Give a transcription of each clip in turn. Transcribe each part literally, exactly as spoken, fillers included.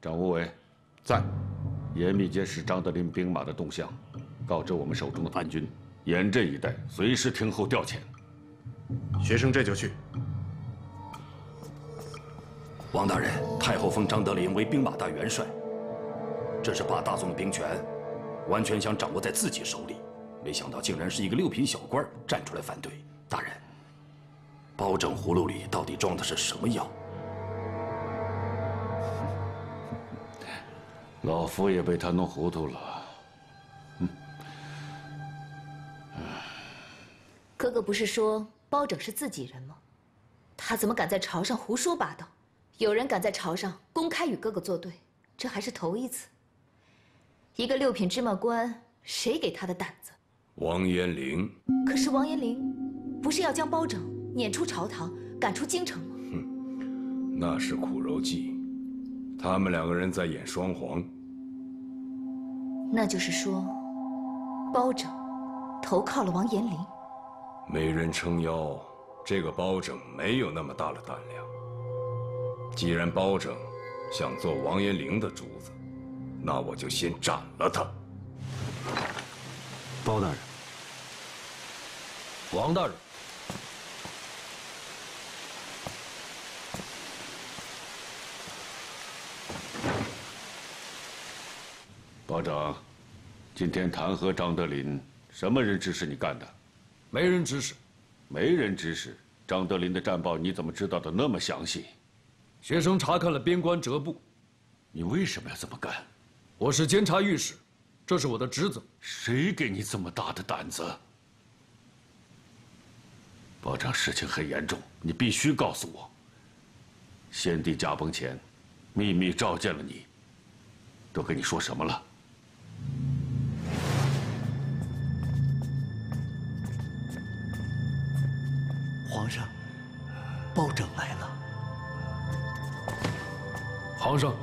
张无为， 在。 严密监视张德林兵马的动向，告知我们手中的叛军，严阵以待，随时听候调遣。 学生这就去。 王大人，太后封张德林为兵马大元帅，这是把大宋的兵权完全想掌握在自己手里，没想到竟然是一个六品小官站出来反对。大人，包拯葫芦里到底装的是什么药？ 老夫也被他弄糊涂了。嗯， 哥哥不是说包拯是自己人吗？他怎么敢在朝上胡说八道？有人敢在朝上公开与哥哥作对，这还是头一次。一个六品芝麻官，谁给他的胆子？ 王延龄。 可是王延龄不是要将包拯撵出朝堂，赶出京城吗？ 哼，那是苦肉计。他们两个人在演双簧。 那就是说，包拯投靠了王延龄。 没人撑腰，这个包拯没有那么大的胆量。既然包拯想做王延龄的主子，那我就先斩了他。 包大人， 王大人。 包拯，今天弹劾张德林，什么人指使你干的？ 没人指使。 没人指使。张德林的战报你怎么知道的那么详细？ 学生查看了边关折部。 你为什么要这么干？ 我是监察御史，这是我的职责。 谁给你这么大的胆子？包拯，事情很严重，你必须告诉我。先帝驾崩前，秘密召见了你，都跟你说什么了？ 皇上，包拯来了。 皇上，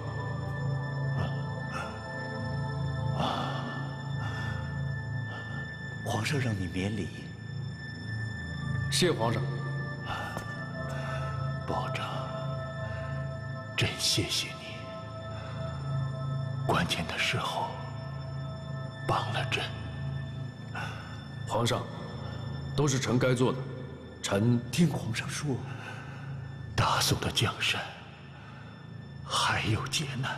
皇上让你免礼。 谢皇上。 包拯，真谢谢你，关键的时候帮了朕。 皇上，都是臣该做的。臣听皇上说，大宋的江山还有劫难，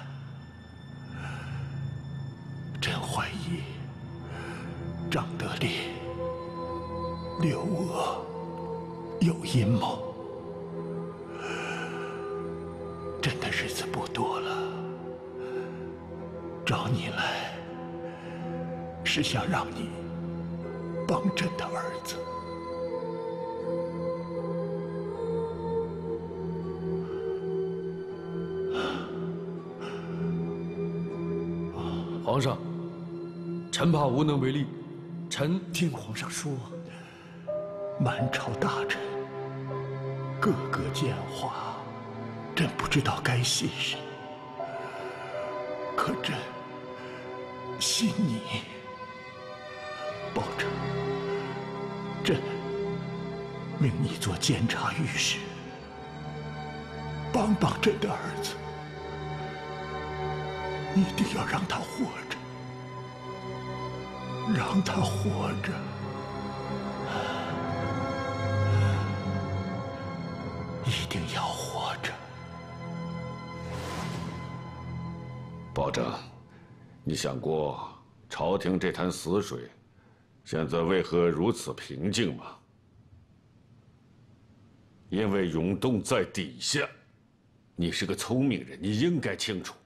朕怀疑张德林刘娥有阴谋。朕的日子不多了，找你来是想让你帮朕的儿子。 皇上，臣怕无能为力。臣听皇上说，满朝大臣个个奸猾，朕不知道该信谁。可朕信你，包拯。朕命你做监察御史，帮帮朕的儿子。一定要让他活着，让他活着。一定要活着。 包拯，你想过朝廷这潭死水，现在为何如此平静吗？因为永动在底下。你是个聪明人，你应该清楚。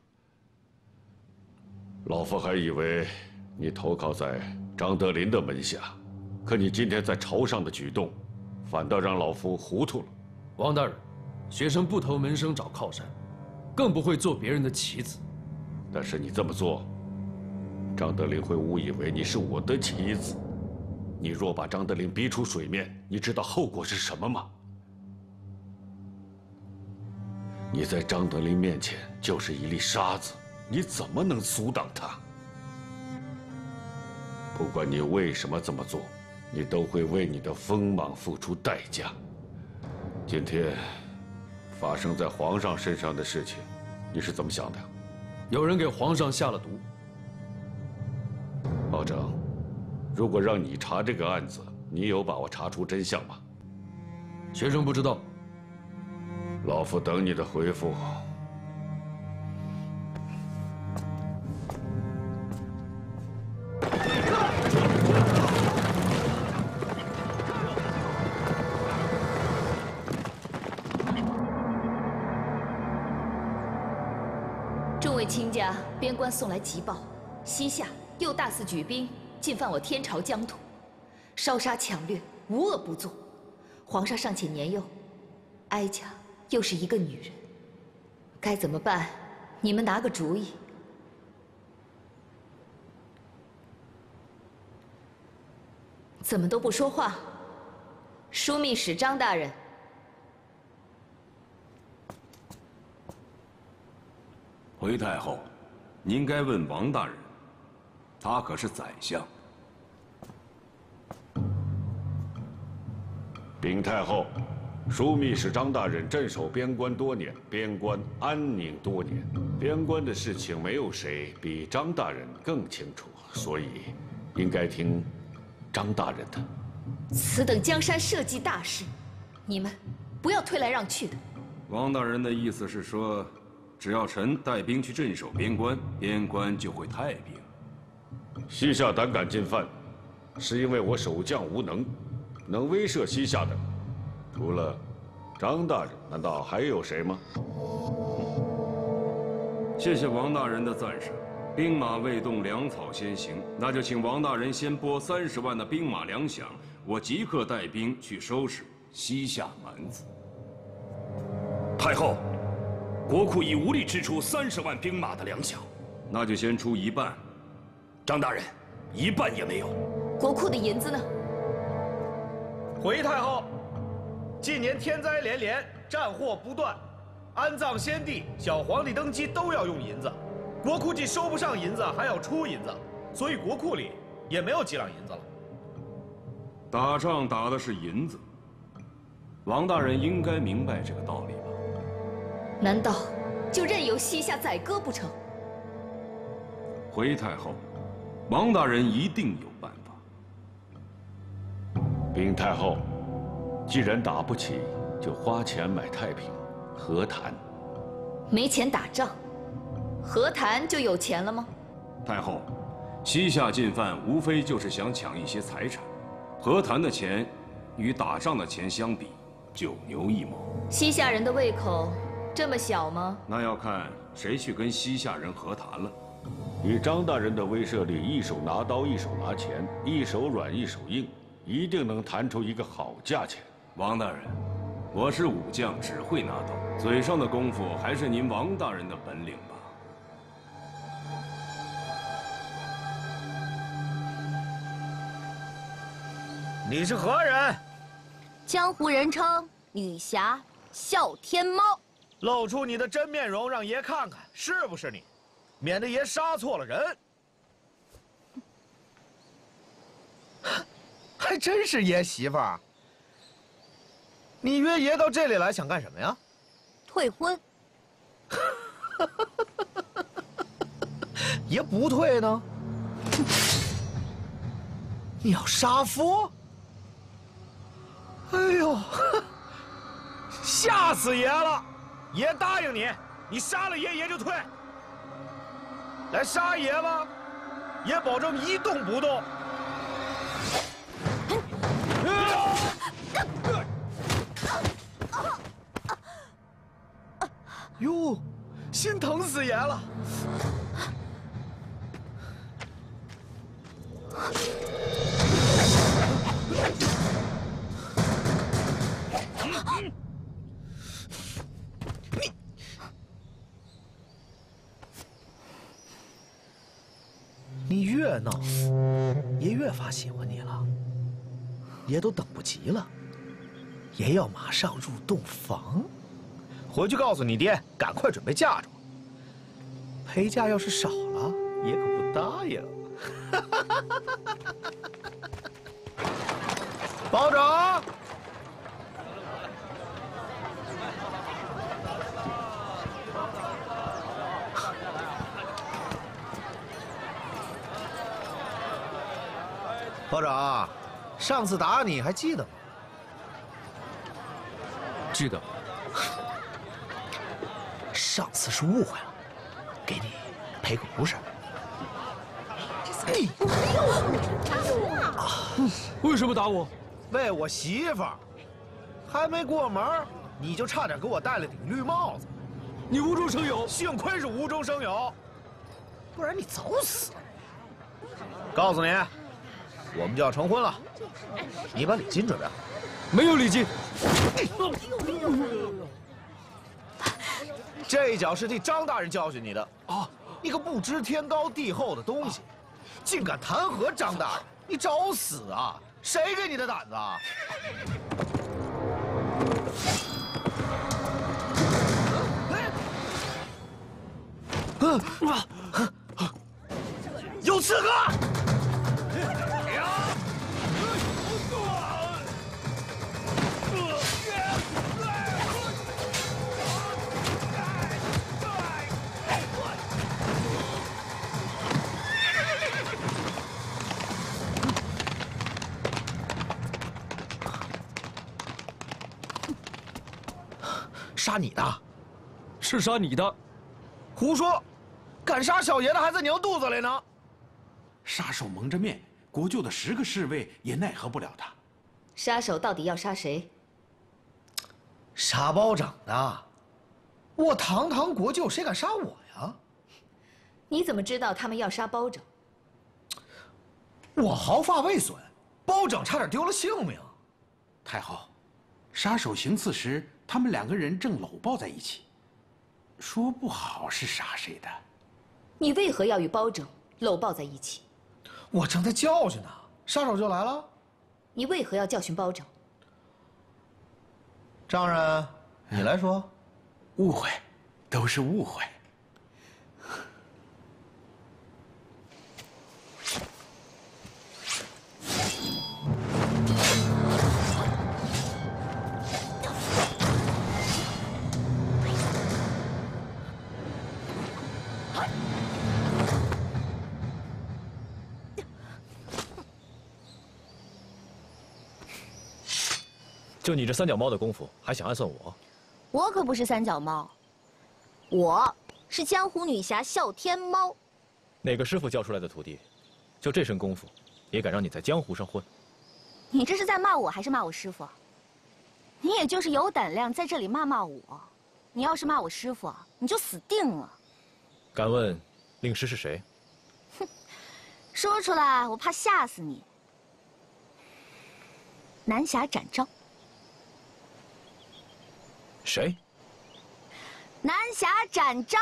老夫还以为你投靠在张德林的门下，可你今天在朝上的举动，反倒让老夫糊涂了。 王大人，学生不投门生找靠山，更不会做别人的棋子。 但是你这么做，张德林会误以为你是我的棋子。你若把张德林逼出水面，你知道后果是什么吗？你在张德林面前就是一粒沙子。你怎么能阻挡他？不管你为什么这么做，你都会为你的锋芒付出代价。今天发生在皇上身上的事情，你是怎么想的？ 有人给皇上下了毒。 保证，如果让你查这个案子，你有把握查出真相吗？ 学生不知道。 老夫等你的回复。 众位卿家，边关送来急报，西夏又大肆举兵进犯我天朝疆土，烧杀抢掠，无恶不作。皇上尚且年幼，哀家又是一个女人，该怎么办？你们拿个主意。怎么都不说话？枢密使张大人。 回太后，您该问王大人，他可是宰相。 禀太后，枢密使张大人镇守边关多年，边关安宁多年，边关的事情没有谁比张大人更清楚，所以应该听张大人的。 此等江山社稷大事，你们不要推来让去的。 王大人的意思是说。 只要臣带兵去镇守边关，边关就会太平。 西夏胆敢进犯，是因为我守将无能，能威慑西夏的，除了张大人，难道还有谁吗？ 谢谢王大人的赞赏。兵马未动，粮草先行，那就请王大人先拨三十万的兵马粮饷，我即刻带兵去收拾西夏蛮子。 太后。 国库已无力支出三十万兵马的粮饷， 那就先出一半。 张大人，一半也没有。 国库的银子呢？ 回太后，近年天灾连连，战祸不断，安葬先帝、小皇帝登基都要用银子，国库既收不上银子，还要出银子，所以国库里也没有几两银子了。 打仗打的是银子，王大人应该明白这个道理吧？ 难道就任由西夏宰割不成？ 回太后，王大人一定有办法。 禀太后，既然打不起，就花钱买太平，和谈。 没钱打仗，和谈就有钱了吗？ 太后，西夏进犯无非就是想抢一些财产，和谈的钱与打仗的钱相比，九牛一毛。 西夏人的胃口。 这么小吗？ 那要看谁去跟西夏人和谈了。 以张大人的威慑力，一手拿刀，一手拿钱，一手软，一手硬，一定能谈出一个好价钱。 王大人，我是武将，只会拿刀，嘴上的功夫还是您王大人的本领吧。 你是何人？ 江湖人称女侠哮天猫。 露出你的真面容，让爷看看是不是你，免得爷杀错了人。还真是爷媳妇儿。你约爷到这里来，想干什么呀？ 退婚。 爷不退呢。你要杀夫？哎呦，吓死爷了！ 爷答应你，你杀了爷，爷就退。来杀爷吧，爷保证一动不动。哟，心疼死爷了。你越闹，爷越发喜欢你了。爷都等不及了，爷要马上入洞房。回去告诉你爹，赶快准备嫁妆。陪嫁要是少了，爷可不答应。保长。 包拯，上次打你还记得吗？ 记得。 上次是误会了，给你赔个不是。 为什么打我？ 为我媳妇儿，还没过门，你就差点给我戴了顶绿帽子。 你无中生有， 幸亏是无中生有，不然你早死了。告诉你，我们就要成婚了，你把礼金准备好。 没有礼金。 这一脚是替张大人教训你的啊！你个不知天高地厚的东西，竟敢弹劾张大人，你找死啊！谁给你的胆子啊？有刺客！杀你的， 是杀你的。 胡说！敢杀小爷的还在娘肚子里呢。 杀手蒙着面，国舅的十个侍卫也奈何不了他。 杀手到底要杀谁？ 杀包拯的。我堂堂国舅，谁敢杀我呀？ 你怎么知道他们要杀包拯？ 我毫发未损，包拯差点丢了性命。 太后，杀手行刺时，他们两个人正搂抱在一起，说不好是杀谁的。 你为何要与包拯搂抱在一起？ 我正在教训他，杀手就来了。 你为何要教训包拯？ 丈人，你来说。 误会，都是误会。 就你这三脚猫的功夫，还想暗算我？ 我可不是三脚猫，我是江湖女侠哮天猫。 哪个师傅教出来的徒弟？就这身功夫，也敢让你在江湖上混？ 你这是在骂我还是骂我师傅？你也就是有胆量在这里骂骂我，你要是骂我师傅，你就死定了。 敢问，令师是谁？ 哼，说出来我怕吓死你。南侠展昭。 谁？ 南侠展昭。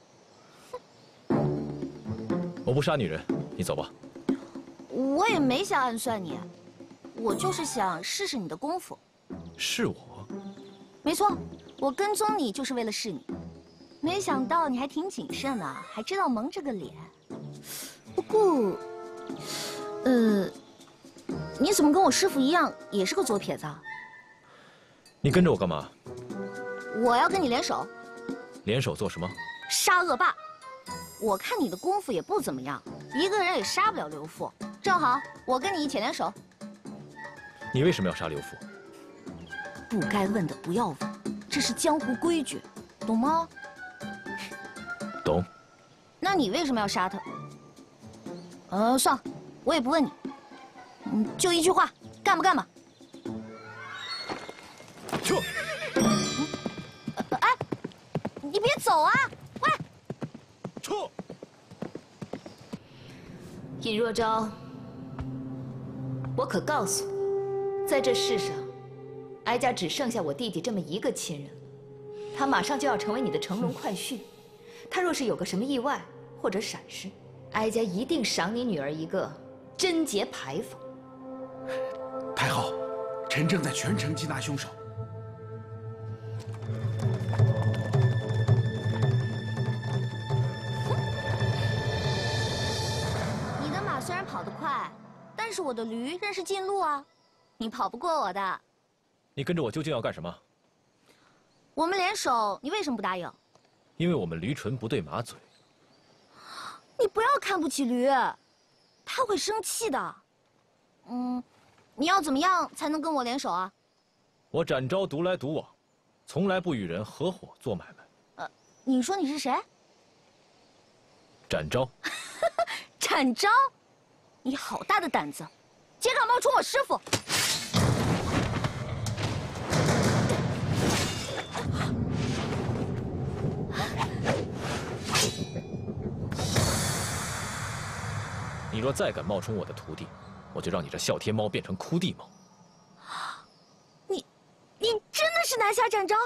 我不杀女人，你走吧。 我也没想暗算你，我就是想试试你的功夫。 是我？ 没错，我跟踪你就是为了试你。没想到你还挺谨慎的，还知道蒙着个脸。不过，呃，你怎么跟我师傅一样，也是个左撇子？ 你跟着我干嘛？ 我要跟你联手。 联手做什么？ 杀恶霸。我看你的功夫也不怎么样，一个人也杀不了刘父。正好，我跟你一起联手。 你为什么要杀刘父？ 不该问的不要问，这是江湖规矩，懂吗？ 懂。 那你为什么要杀他？呃，算了，我也不问你。嗯，就一句话，干不干吧？ 撤！ 哎，你别走啊！喂， 撤！ 尹若昭，我可告诉你，在这世上，哀家只剩下我弟弟这么一个亲人了，他马上就要成为你的乘龙快婿。他若是有个什么意外或者闪失，哀家一定赏你女儿一个贞洁牌坊。 太后，臣正在全城缉拿凶手。 你的马虽然跑得快，但是我的驴认识近路啊，你跑不过我的。 你跟着我究竟要干什么？ 我们联手，你为什么不答应？ 因为我们驴唇不对马嘴。 你不要看不起驴，他会生气的。 嗯，你要怎么样才能跟我联手啊？ 我展昭独来独往，从来不与人合伙做买卖。 呃，你说你是谁？ 展昭。 展昭，你好大的胆子，竟敢冒充我师傅！ 你若再敢冒充我的徒弟，我就让你这哮天猫变成哭地猫。 你，你真的是南下展昭？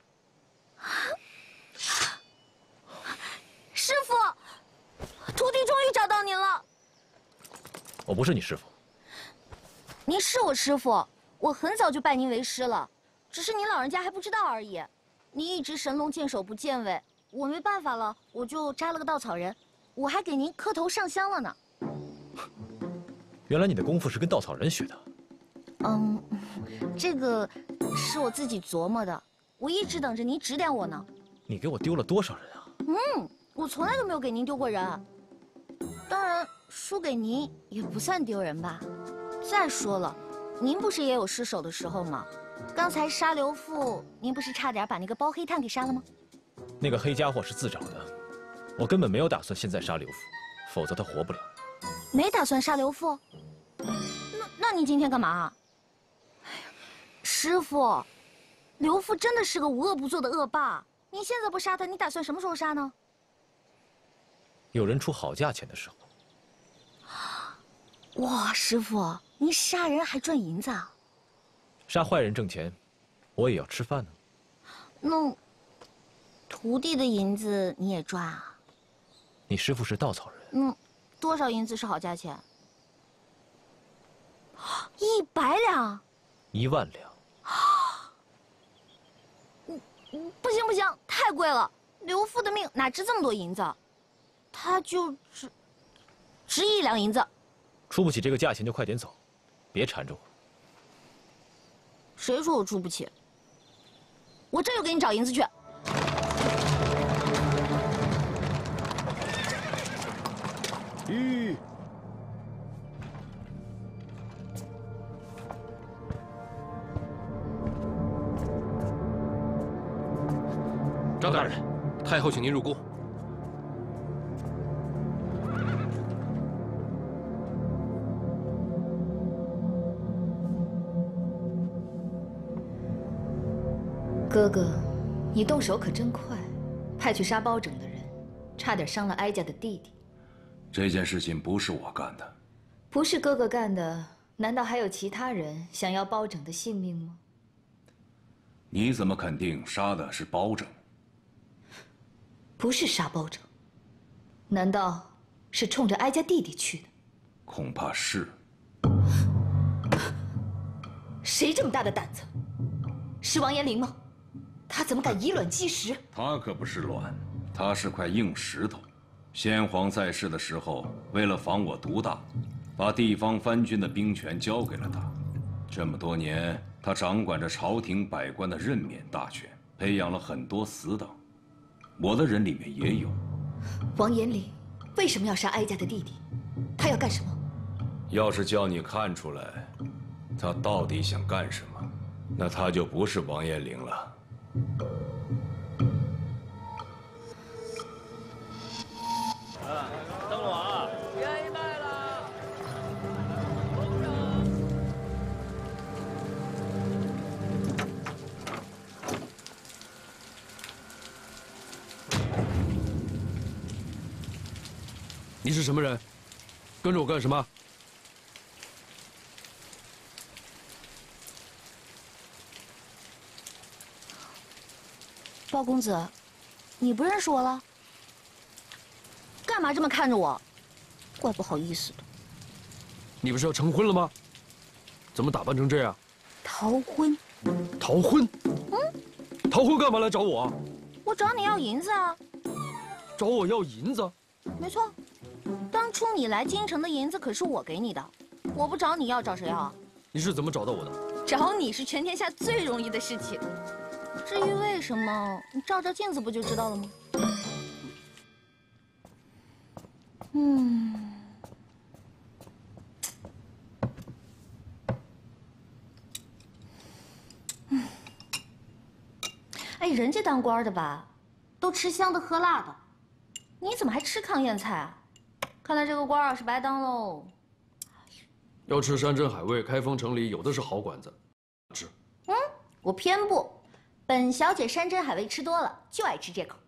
师傅，徒弟终于找到您了。 我不是你师傅。 您是我师傅，我很早就拜您为师了，只是您老人家还不知道而已。您一直神龙见首不见尾，我没办法了，我就扎了个稻草人，我还给您磕头上香了呢。 原来你的功夫是跟稻草人学的。 嗯，这个是我自己琢磨的，我一直等着您指点我呢。 你给我丢了多少人啊？ 嗯，我从来都没有给您丢过人。当然，输给您也不算丢人吧。再说了，您不是也有失手的时候吗？刚才杀刘父，您不是差点把那个包黑炭给杀了吗？ 那个黑家伙是自找的，我根本没有打算现在杀刘父，否则他活不了。 没打算杀刘父？那那您今天干嘛？哎呀，师傅，刘父真的是个无恶不作的恶霸。您现在不杀他，你打算什么时候杀呢？ 有人出好价钱的时候。 哇，师傅，您杀人还赚银子啊？ 杀坏人挣钱，我也要吃饭呢。 那徒弟的银子你也赚啊？ 你师傅是稻草人。 嗯。多少银子是好价钱？一百两， 一万两。 嗯嗯，不行不行，太贵了。刘父的命哪值这么多银子？他就值值一两银子。 出不起这个价钱就快点走，别缠着我。 谁说我出不起？我这就给你找银子去。 吁！ 张大人，太后请您入宫。 哥哥，你动手可真快，派去杀包拯的人，差点伤了哀家的弟弟。 这件事情不是我干的， 不是哥哥干的，难道还有其他人想要包拯的性命吗？ 你怎么肯定杀的是包拯？ 不是杀包拯，难道是冲着哀家弟弟去的？ 恐怕是。 谁这么大的胆子？是王延龄吗？他怎么敢以卵击石？ 他可不是卵，他是块硬石头。先皇在世的时候，为了防我独大，把地方藩军的兵权交给了他。这么多年，他掌管着朝廷百官的任免大权，培养了很多死党。我的人里面也有。 王延龄为什么要杀哀家的弟弟？他要干什么？ 要是叫你看出来，他到底想干什么，那他就不是王延龄了。 灯笼啊，烟卖了。 你是什么人？跟着我干什么？ 包公子，你不认识我了？干嘛这么看着我？怪不好意思的。 你不是要成婚了吗？怎么打扮成这样？ 逃婚。 逃婚？ 嗯。 逃婚干嘛来找我啊？ 我找你要银子啊。 找我要银子？ 没错。当初你来京城的银子可是我给你的，我不找你要，找谁要啊？ 你是怎么找到我的？ 找你是全天下最容易的事情。至于为什么，你照照镜子不就知道了吗？嗯， 哎，人家当官的吧，都吃香的喝辣的，你怎么还吃糠咽菜啊？看来这个官啊是白当喽。 要吃山珍海味，开封城里有的是好馆子，吃。 嗯，我偏不。本小姐山珍海味吃多了，就爱吃这口。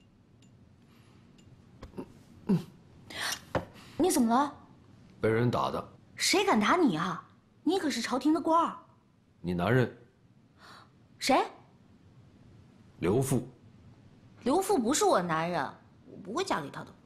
嗯，你怎么了？ 被人打的。 谁敢打你啊？你可是朝廷的官儿。 你男人？ 谁？ 刘父。 刘父不是我男人，我不会嫁给他的。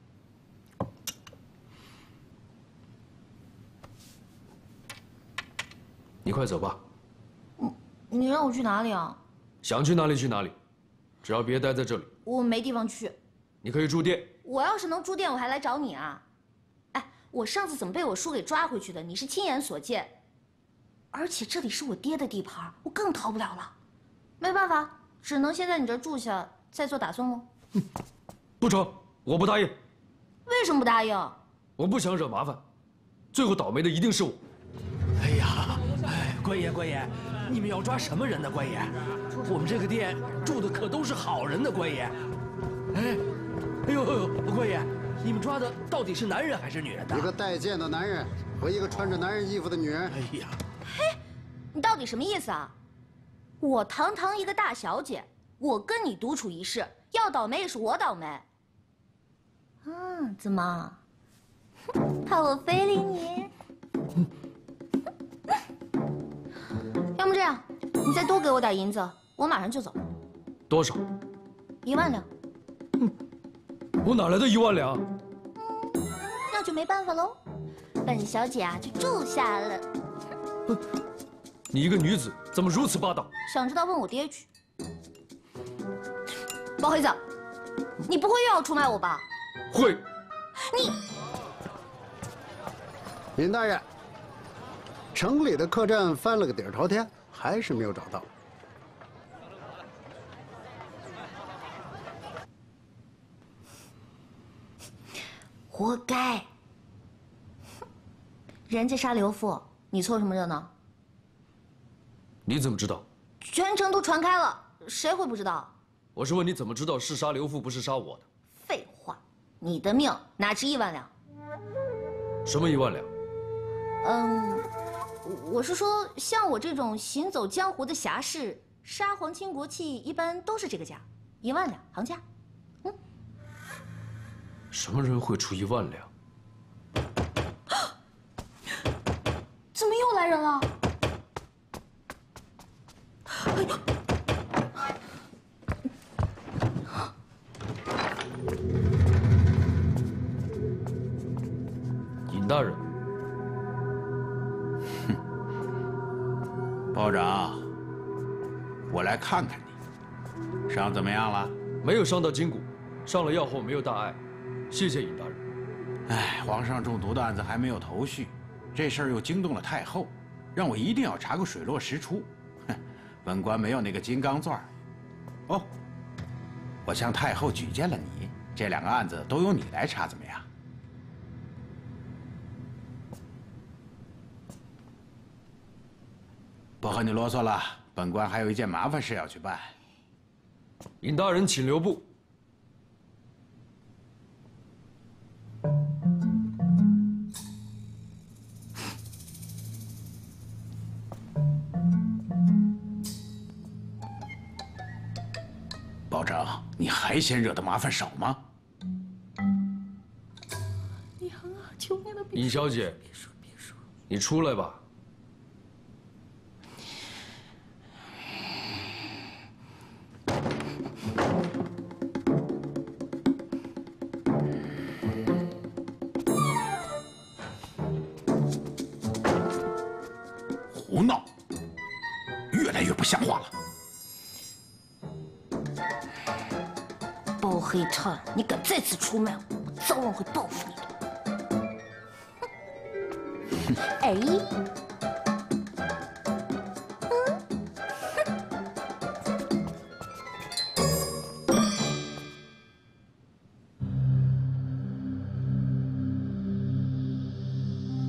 你快走吧。 你你让我去哪里啊？ 想去哪里去哪里，只要别待在这里。 我没地方去。 你可以住店。 我要是能住店，我还来找你啊？哎，我上次怎么被我叔给抓回去的？你是亲眼所见。而且这里是我爹的地盘，我更逃不了了。没办法，只能先在你这儿住下，再做打算喽。 不成，我不答应。 为什么不答应？ 我不想惹麻烦，最后倒霉的一定是我。 哎呀，哎，官爷官爷，你们要抓什么人呢？官爷，我们这个店住的可都是好人呢，官爷。哎，哎呦呦，官爷，你们抓的到底是男人还是女人呢？ 一个带剑的男人和一个穿着男人衣服的女人。 哎呀， 嘿，你到底什么意思啊？我堂堂一个大小姐，我跟你独处一室，要倒霉也是我倒霉。嗯，怎么？怕我非礼你？要么这样，你再多给我点银子，我马上就走。 多少？ 一万两。 我哪来的一万两？ 嗯，那就没办法喽。本小姐啊，就住下了。 你一个女子怎么如此霸道？ 想知道问我爹去。包黑子，你不会又要出卖我吧？ 会。 你， 尹大人，城里的客栈翻了个底儿朝天，还是没有找到。 活该。人家杀刘父，你凑什么热闹？ 你怎么知道？ 全城都传开了，谁会不知道？ 我是问你怎么知道是杀刘父不是杀我的？ 废话，你的命哪值一万两？ 什么一万两？ 嗯，我是说，像我这种行走江湖的侠士，杀皇亲国戚一般都是这个价，一万两行价。嗯， 什么人会出一万两？ 怎么又来人了？哎呀！ 尹大人。 哼，包长，我来看看你，伤怎么样了？ 没有伤到筋骨，上了药后没有大碍，谢谢尹大人。 哎，皇上中毒的案子还没有头绪，这事儿又惊动了太后，让我一定要查个水落石出。哼，本官没有那个金刚钻。哦，我向太后举荐了你，这两个案子都由你来查，怎么样？不和你啰嗦了，本官还有一件麻烦事要去办。 尹大人，请留步。 保长，你还嫌惹的麻烦少吗？ 娘啊，求你了！ 尹小姐， 别说，别说， 你出来吧。 胡闹，越来越不像话了。 包黑炭，你敢再次出卖我，我早晚会报复你的。哎，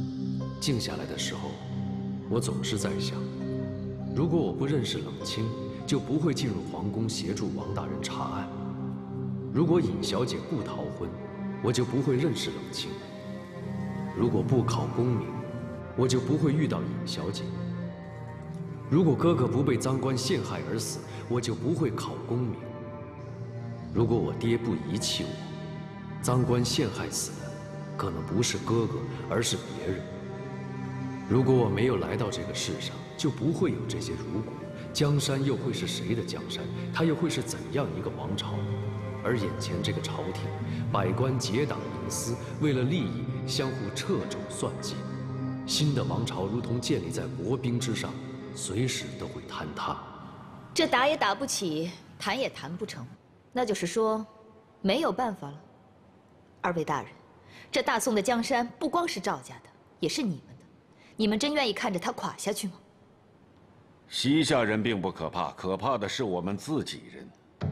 静下来的时候，我总是在想，如果我不认识冷清， 就不会进入皇宫协助王大人查案。如果尹小姐不逃婚，我就不会认识冷清；如果不考功名，我就不会遇到尹小姐；如果哥哥不被赃官陷害而死，我就不会考功名；如果我爹不遗弃我，赃官陷害死的可能不是哥哥，而是别人。如果我没有来到这个世上，就不会有这些如果。江山又会是谁的江山？它又会是怎样一个王朝？而眼前这个朝廷，百官结党营私，为了利益相互掣肘算计。新的王朝如同建立在国兵之上，随时都会坍塌。 这打也打不起，谈也谈不成，那就是说，没有办法了。二位大人，这大宋的江山不光是赵家的，也是你们的。你们真愿意看着它垮下去吗？ 西夏人并不可怕，可怕的是我们自己人。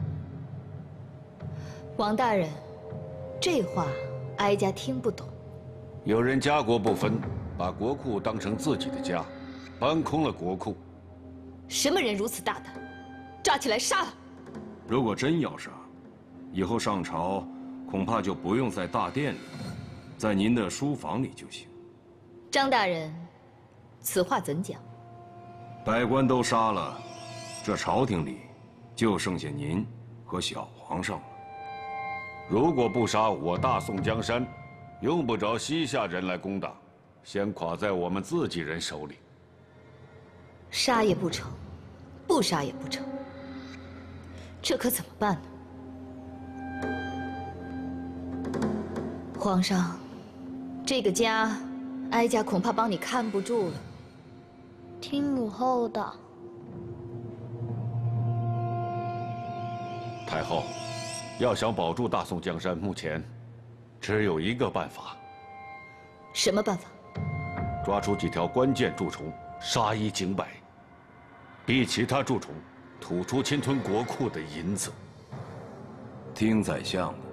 王大人，这话哀家听不懂。 有人家国不分，把国库当成自己的家，搬空了国库。 什么人如此大胆？抓起来杀了！ 如果真要杀，以后上朝恐怕就不用在大殿里，在您的书房里就行。 张大人，此话怎讲？ 百官都杀了，这朝廷里就剩下您和小皇上了。 如果不杀我大宋江山，用不着西夏人来攻打，先垮在我们自己人手里。 杀也不成，不杀也不成，这可怎么办呢？皇上，这个家，哀家恐怕帮你看不住了。 听母后的。 太后，要想保住大宋江山，目前只有一个办法。 什么办法？ 抓出几条关键蛀虫，杀一儆百，逼其他蛀虫吐出侵吞国库的银子。 听宰相的。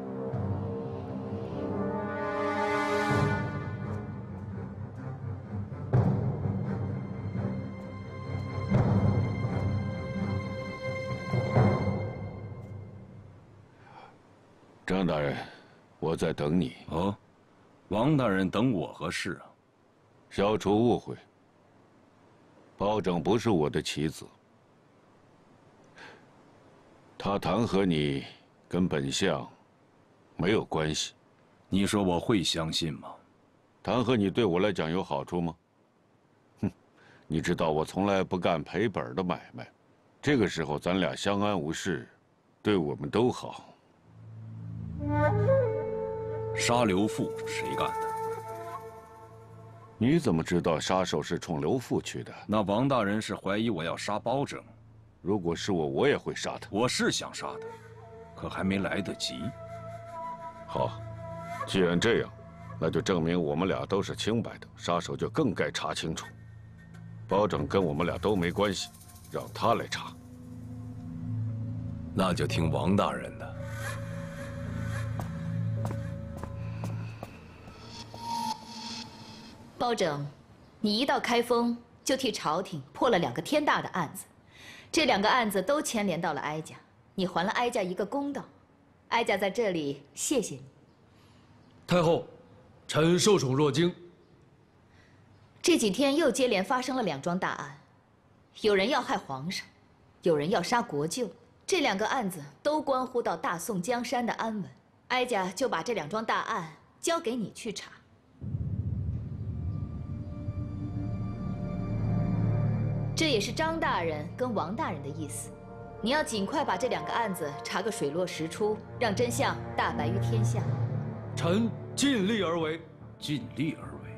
张大人，我在等你。 哦，王大人等我何事啊？ 消除误会。包拯不是我的棋子，他弹劾你，跟本相没有关系。 你说我会相信吗？ 弹劾你对我来讲有好处吗？哼，你知道我从来不干赔本的买卖，这个时候咱俩相安无事，对我们都好。 杀刘馥谁干的？ 你怎么知道杀手是冲刘馥去的？ 那王大人是怀疑我要杀包拯。 如果是我，我也会杀他。 我是想杀他，可还没来得及。 好，既然这样，那就证明我们俩都是清白的，杀手就更该查清楚。包拯跟我们俩都没关系，让他来查。 那就听王大人的。 包拯，你一到开封就替朝廷破了两个天大的案子，这两个案子都牵连到了哀家，你还了哀家一个公道，哀家在这里谢谢你。 太后，臣受宠若惊。 这几天又接连发生了两桩大案，有人要害皇上，有人要杀国舅，这两个案子都关乎到大宋江山的安稳，哀家就把这两桩大案交给你去查。这也是张大人跟王大人的意思，你要尽快把这两个案子查个水落石出，让真相大白于天下。 臣尽力而为。 尽力而为。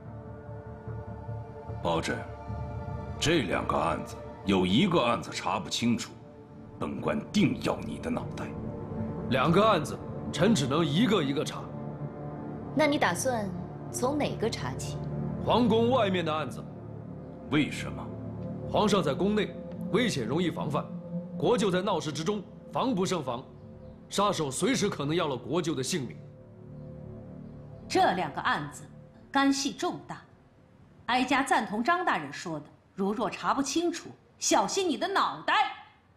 包拯，这两个案子有一个案子查不清楚，本官定要你的脑袋。 两个案子，臣只能一个一个查。 那你打算从哪个查起？ 皇宫外面的案子。 为什么？ 皇上在宫内，危险容易防范；国舅在闹市之中，防不胜防。杀手随时可能要了国舅的性命。 这两个案子干系重大，哀家赞同张大人说的，如若查不清楚， 小心你的脑袋！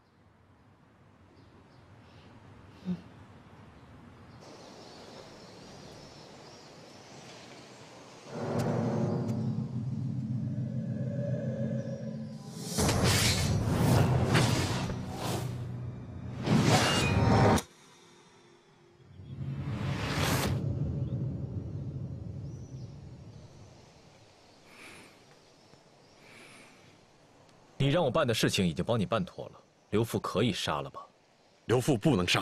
你让我办的事情已经帮你办妥了，刘父可以杀了吧？ 刘父不能杀。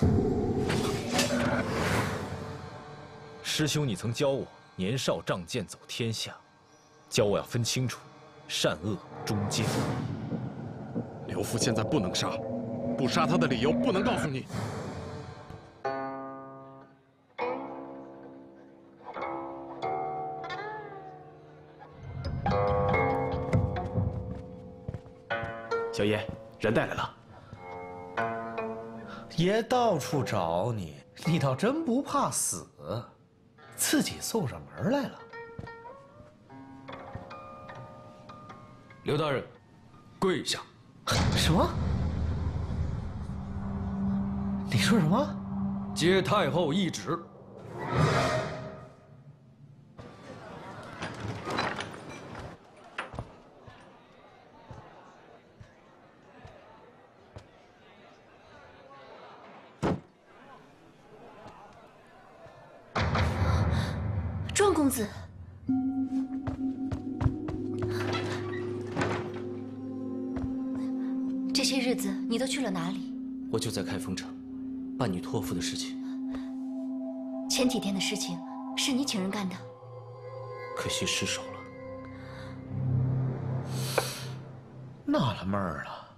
师兄，你曾教我年少仗剑走天下，教我要分清楚善恶忠奸。 刘父现在不能杀，不杀他的理由不能告诉你。 小爷，人带来了。 爷到处找你，你倒真不怕死，自己送上门来了。 刘大人，跪下。 什么？你说什么？ 接太后懿旨。 庄公子，这些日子你都去了哪里？ 我就在开封城，办你托付的事情。 前几天的事情是你请人干的， 可惜失手了。 纳了闷儿了，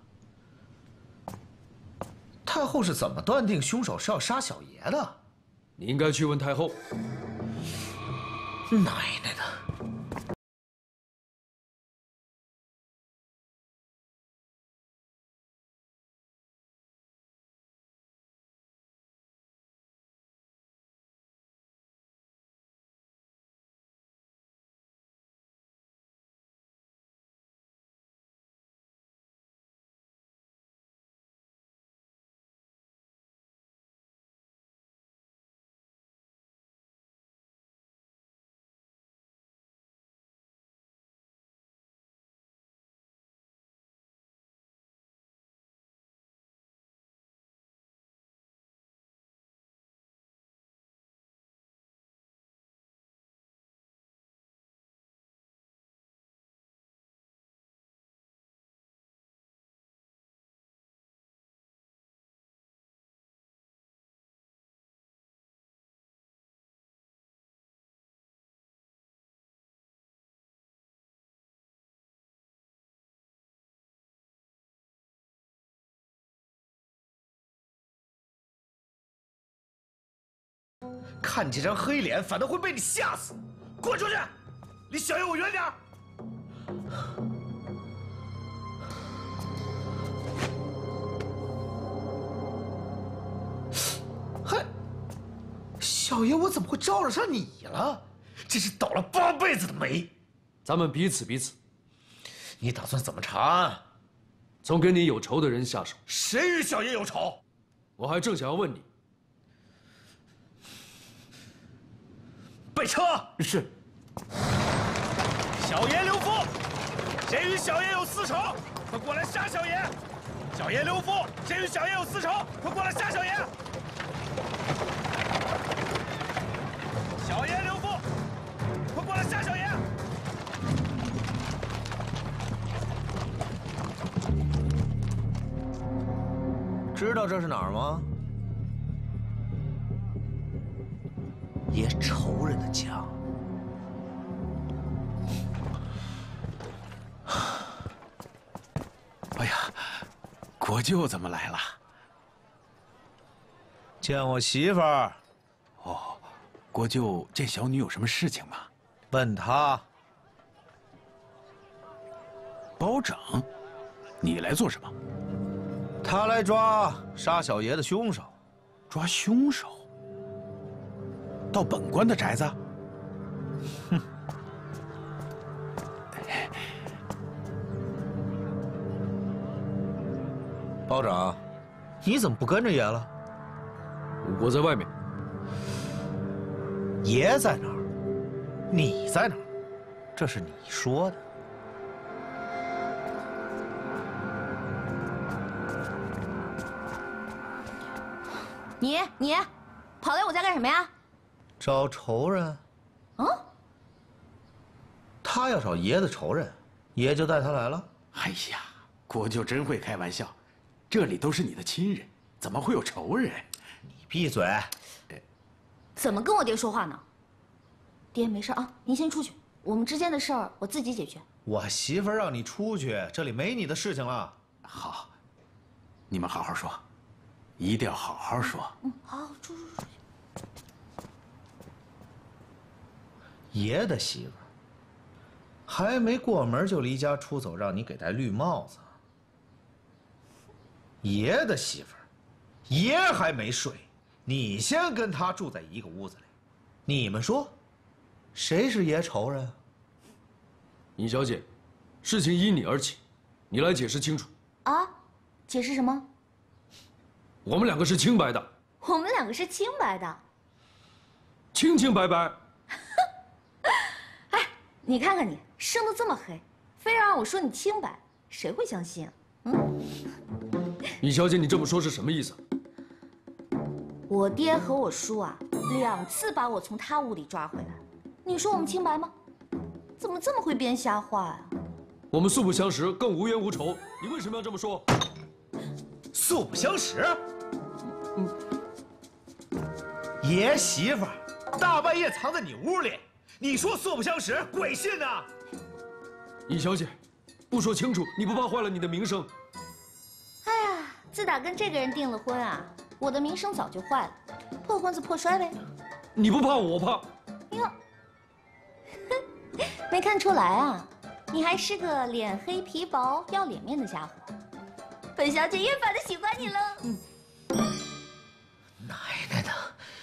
太后是怎么断定凶手是要杀小爷的？ 你应该去问太后。 奶奶的！看你这张黑脸，反倒会被你吓死！滚出去！离小爷我远点儿！嘿，小爷我怎么会招惹上你了？真是倒了八辈子的霉！ 咱们彼此彼此。 你打算怎么查案？ 从跟你有仇的人下手。 谁与小爷有仇？ 我还正想要问你。 备车！ 是。 小爷刘福，谁与小爷有私仇？快过来杀小爷！小爷刘福，谁与小爷有私仇？快过来杀小爷！小爷刘福，快过来杀小爷！知道这是哪儿吗？爷仇人的家。 哎呀，国舅怎么来了？ 见我媳妇儿。 哦，国舅见小女有什么事情吗？ 问她。 包拯，你来做什么？ 他来抓杀小爷的凶手。 抓凶手？到本官的宅子？哼！ 保长，你怎么不跟着爷了？ 五国在外面。 爷在哪儿？你在哪儿？这是你说的。 你你，跑来我家干什么呀？ 找仇人。 嗯？ 他要找爷的仇人，爷就带他来了。 哎呀，国舅真会开玩笑，这里都是你的亲人，怎么会有仇人？ 你闭嘴！ 怎么跟我爹说话呢？爹，没事啊，您先出去，我们之间的事儿我自己解决。 我媳妇儿让你出去，这里没你的事情了。 好，你们好好说，一定要好好说。 嗯，好，出出出去。 爷的媳妇儿还没过门就离家出走，让你给戴绿帽子。爷的媳妇儿，爷还没睡，你先跟他住在一个屋子里，你们说，谁是爷仇人？ 尹小姐，事情因你而起，你来解释清楚。 啊？解释什么？ 我们两个是清白的。 我们两个是清白的。 清清白白。 哎，你看看你，生得这么黑，非要让我说你清白，谁会相信啊？嗯。 尹小姐，你这么说是什么意思？ 我爹和我叔啊，两次把我从他屋里抓回来，你说我们清白吗？怎么这么会编瞎话呀？ 我们素不相识，更无冤无仇，你为什么要这么说？ 素不相识？嗯，爷媳妇儿大半夜藏在你屋里，你说素不相识，鬼信呐！ 尹小姐，不说清楚，你不怕坏了你的名声？ 哎呀，自打跟这个人订了婚啊，我的名声早就坏了，破罐子破摔呗。 你不怕，我怕。 哟，没看出来啊，你还是个脸黑皮薄、要脸面的家伙。本小姐越发的喜欢你了。嗯， 奶奶的！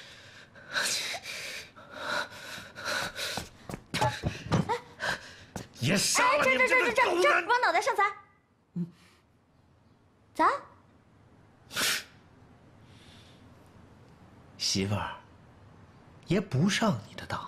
爷杀了你们这个狗男！ 往脑袋上砸！嗯，砸！ 媳妇儿，爷不上你的当。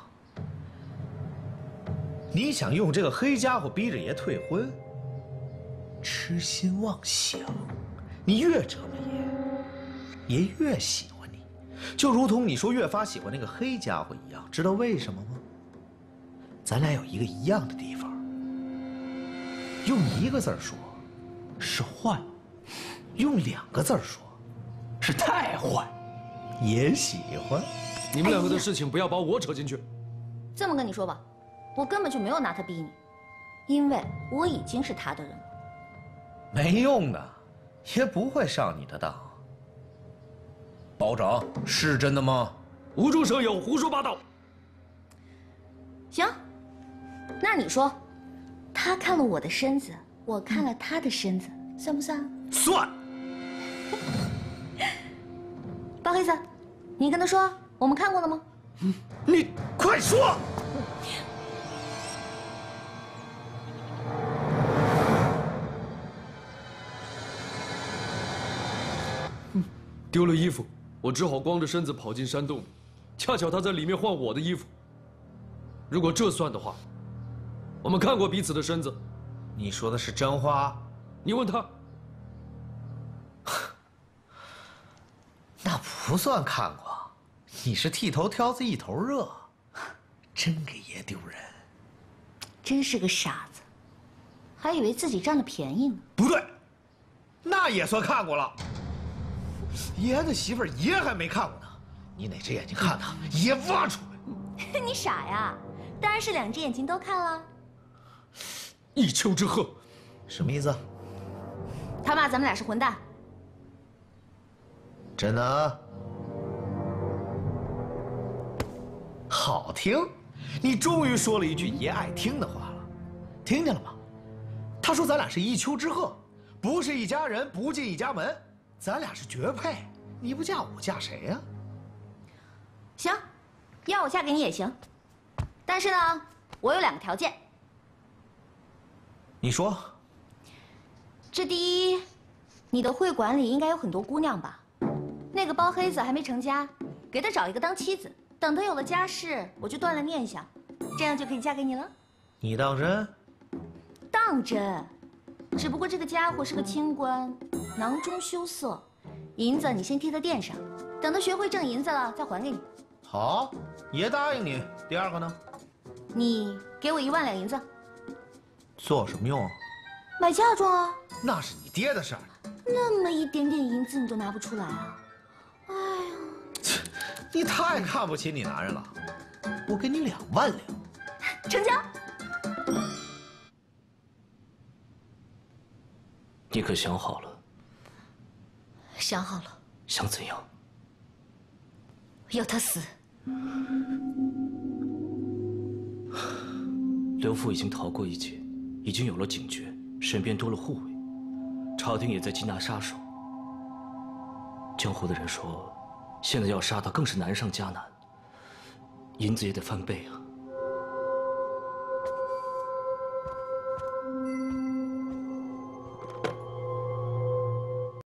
你想用这个黑家伙逼着爷退婚，痴心妄想。你越折磨爷，爷越喜欢你，就如同你说越发喜欢那个黑家伙一样。知道为什么吗？咱俩有一个一样的地方。用一个字儿说，是坏；用两个字儿说，是太坏。爷喜欢。 你们两个的事情不要把我扯进去。 这么跟你说吧，我根本就没有拿他逼你，因为我已经是他的人了。 没用的，爷不会上你的当。保长，是真的吗？ 无中生有，胡说八道。 行，那你说，他看了我的身子，我看了他的身子，算不算？ 算。 包黑子，你跟他说，我们看过了吗？ 你快说！ 丢了衣服，我只好光着身子跑进山洞里，恰巧他在里面换我的衣服。如果这算的话，我们看过彼此的身子。 你说的是真话？ 你问他。 那不算看过，你是剃头挑子一头热，真给爷丢人。 真是个傻子，还以为自己占了便宜呢。 不对，那也算看过了。爷的媳妇儿爷还没看过呢，你哪只眼睛看的？爷挖出来。你傻呀？当然是两只眼睛都看了。 一丘之貉， 什么意思？ 他骂咱们俩是混蛋。 真的？好听，你终于说了一句爷爱听的话了，听见了吗？他说咱俩是一丘之貉，不是一家人，不进一家门，咱俩是绝配。你不嫁我嫁谁呀？ 行，要我嫁给你也行，但是呢，我有两个条件。 你说。 这第一， 你的会馆里应该有很多姑娘吧？那个包黑子还没成家，给他找一个当妻子，等他有了家室，我就断了念想，这样就可以嫁给你了。 你当真？ 当真。只不过这个家伙是个清官，囊中羞涩，银子你先替他垫上，等他学会挣银子了再还给你。 好，爷答应你。第二个呢？ 你给我一万两银子。 做什么用啊？ 买嫁妆啊。 那是你爹的事儿。 那么一点点银子你都拿不出来啊？哎呀， 你太看不起你男人了。我给你两万两。 成交。 你可想好了？ 想好了。 想怎样？ 要他死。 刘父已经逃过一劫，已经有了警觉，身边多了护卫，朝廷也在缉拿杀手。江湖的人说，现在要杀他更是难上加难，银子也得翻倍啊。